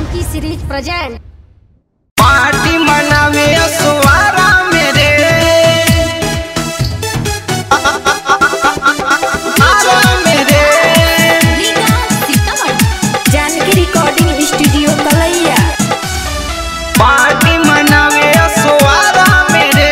की series present party मनावे सुवारा मेरे Janaki recording studio Kalaiya. Party मनावे सुवारा मेरे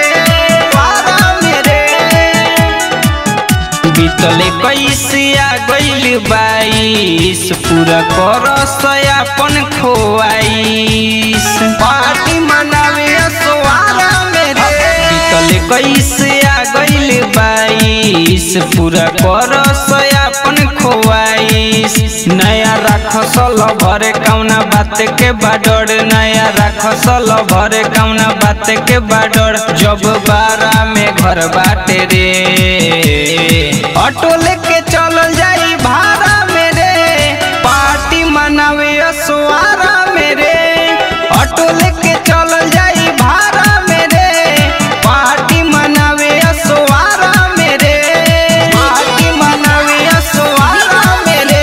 बीतले कैसिया गइल 22 पूरा करस अपन खोआइस। पार्टी मनावे सुवारा मेरे बीतले कैसिया गइल 22 पूरा करस अपन खोआइस। नया राखसल भरे कौना बात के बाडर, नया राखसल भरे कौना बात के बाडर। जब बारा में घर बाटे रे ऑटो लेके चल जाई भाड़ा मेरे। पार्टी मनावे सुवारा मेरे ऑटो लेके चल जाई भाड़ा मेरे। पार्टी मनावे सुवारा मेरे पार्टी मनावे सुवारा मेरे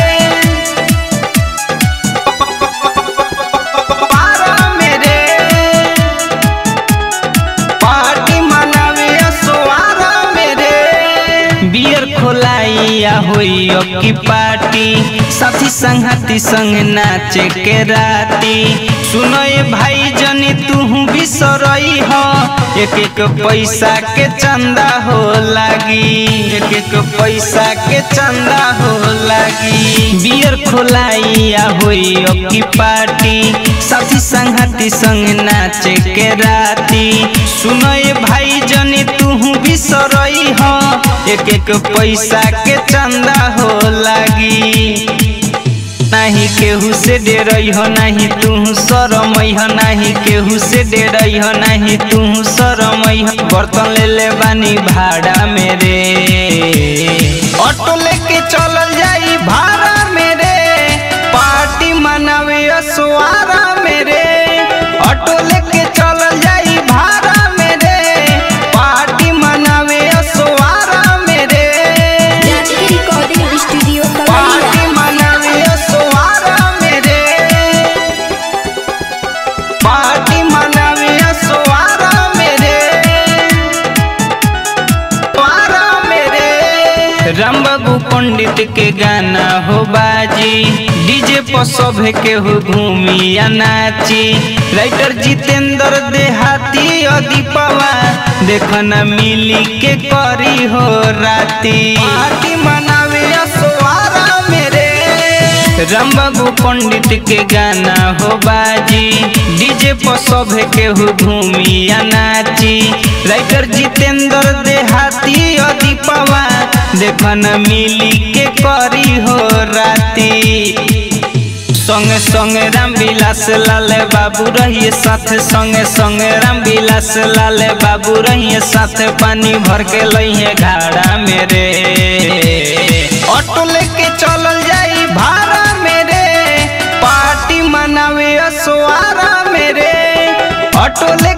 पारा मेरे। पार्टी मनावे सुवारा मेरे बियर खोलाइया होई अब की पार्टी। साथी संगती संग नाचे के राती। सुनो ये भाई जनी तू बिसरई हो एक एक पैसा के चंदा हो लागी। एक एक पैसा के चंदा हो लागी। बियर खोलाइया होई अब की पार्टी। साथी संगती संग नाचे के राती। सुनो ये भाई जनी तू बिसरई हो एक एक पैसा के चंदा हो लागी। नहीं केहू से डेरई हो नहीं तू शरमई हो, नहीं केहू से डेरई हो नहीं तू शरमई हो। बर्तन ले ले बानी भाड़ा मेरे ऑटो लेके चलल जाई भाड़ा मेरे। पार्टी मनावे सुवारा मेरे ऑटो लेके चलल जाई भाड़ा मेरे। पार्टी मनावे सुवारा मेरे जानकी रिकॉर्डिंग स्टूडियो पार्टी मनावे सुवारा मेरे। पार्टी मनावे सुवारा मेरे सुवारा मेरे। राम बाबू पंडित के गाना हो बाजी। डीजे पर सभे के हो घूमी या नाची। राइटर जितेंद्र देहाती दीपवा देखना मिली के करी हो राती। पार्टी मनावे सुवारा मेरे राम बाबू पंडित के गाना हो बाजी। डीजे पर सभे के हो घूमी या नाची। राइटर जितेंद्र देहाती दीपवा देखना मिली के करी हो राती। संगे संगे रामविलास लाल बाबू रहिए साथ। संगे संगे रामविलास लाल बाबू रहिए साथ। पानी भर के लइहे घाड़ा मेरे ऑटो लेके चलल जाई भाड़ा मेरे। पार्टी मनावे सुवारा मेरे ऑटो